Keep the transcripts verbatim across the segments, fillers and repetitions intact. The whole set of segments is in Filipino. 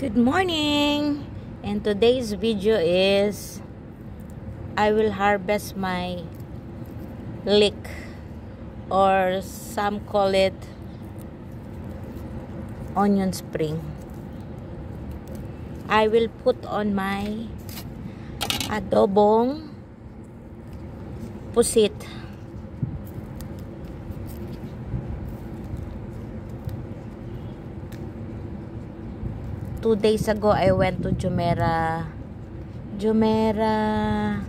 Good morning, and today's video is I will harvest my leek, or some call it onion spring. I will put on my adobong pusit. Two days ago, I went to Jumeirah, Jumeirah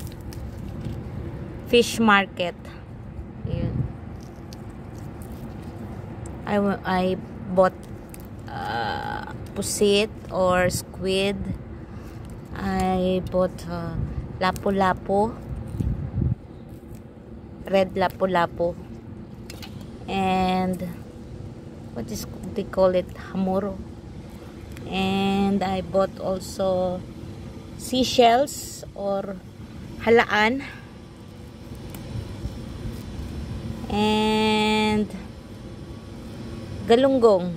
Fish Market. Yun. I, I bought uh, pusit or squid. I bought uh, lapu-lapu, red lapu-lapu, and what is they call it, hamuro. And I bought also seashells or halaan, and galunggong.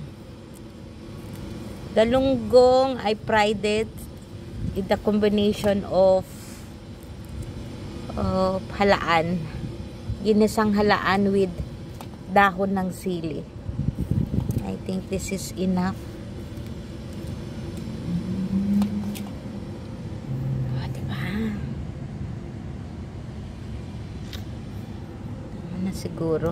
Galunggong, I fried it with the combination of of halaan. Ginisang halaan with dahon ng sili. I think this is enough. Siguro.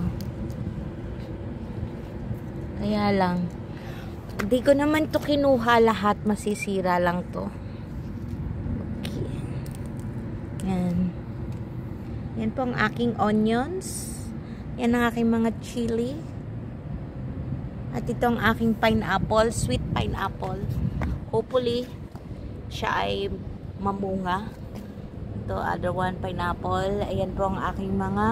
Kaya lang, hindi ko naman to kinuha lahat, masisira lang to. Okay. Yan. Yan po ang aking onions. Yan ang aking mga chili. At ito ang aking pineapple, sweet pineapple. Hopefully, siya ay mamunga. Ito, other one, pineapple. Ayan po ang aking mga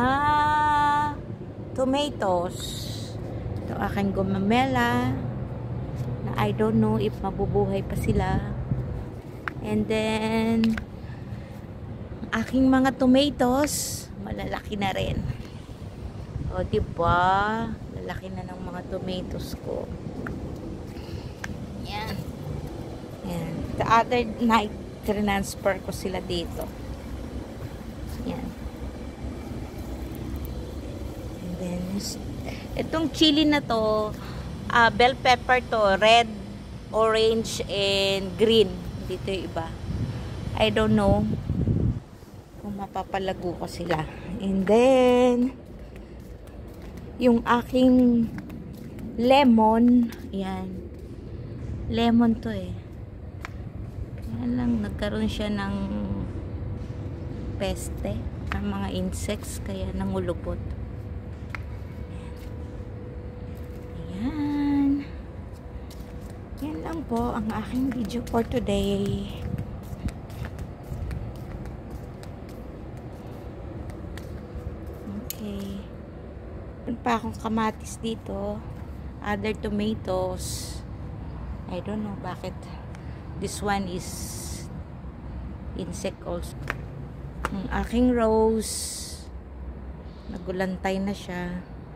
tomatoes. Ito aking gumamela na I don't know if mabubuhay pa sila. And then aking mga tomatoes malalaki na rin. O diba, lalaki na ng mga tomatoes ko. Yan. Yan. The other night transfer ko sila dito. Yan. And then, itong chili na to, uh, bell pepper to, red, orange, and green. Dito yung iba. I don't know kung mapapalago ko sila. And then, yung aking lemon, yan. Lemon to eh. Kaya lang, nagkaroon siya ng peste, ng mga insects, kaya nangulupot. Ayan. Yan lang po ang aking video for today. Okay. Meron pa akong kamatis dito. Other tomatoes. I don't know bakit. This one is insect also. Ang aking rose, nagulantay na siya.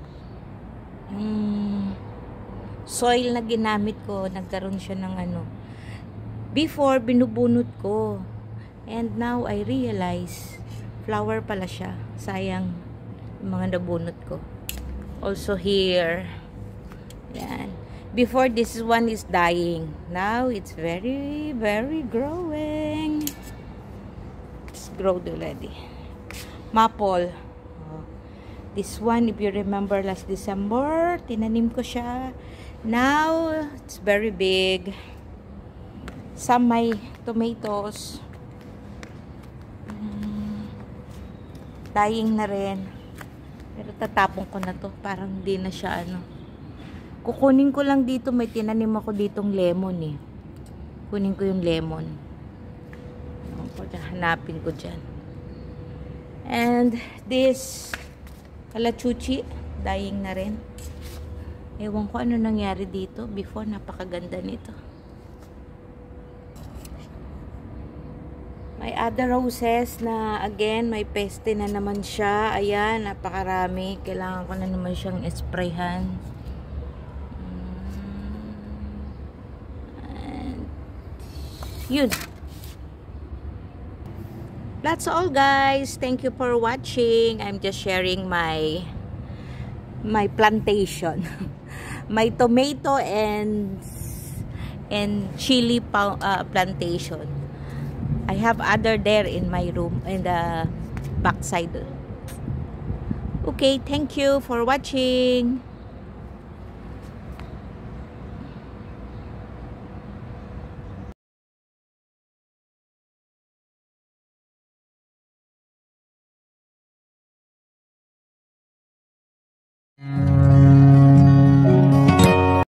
Yung soil na ginamit ko, nagkaroon siya ng ano. Before, binubunot ko. And now, I realize, flower pala siya. Sayang yung mga nabunot ko. Also here. Yan. Before, this one is dying. Now, it's very, very growing. Growed already. Maple. Oh. This one, if you remember last December, tinanim ko siya. Now, it's very big. Some may tomatoes. Mm, dying na rin. Pero tatapon ko na to. Parang hindi na siya ano. Kukunin ko lang dito. May tinanim ako ditong lemon eh. Kunin ko yung lemon. Hanapin ko dyan. And this kalachuchi, dying na rin. Ewan ko ano nangyari dito. Before, napakaganda nito. May other roses na again, may peste na naman siya. Ayan, napakarami. Kailangan ko na naman siyang sprayhan. And Yun. That's all, guys. Thank you for watching. I'm just sharing my my plantation. My tomato and and chili uh, plantation. I have other there in my room, in the backside. Okay, thank you for watching.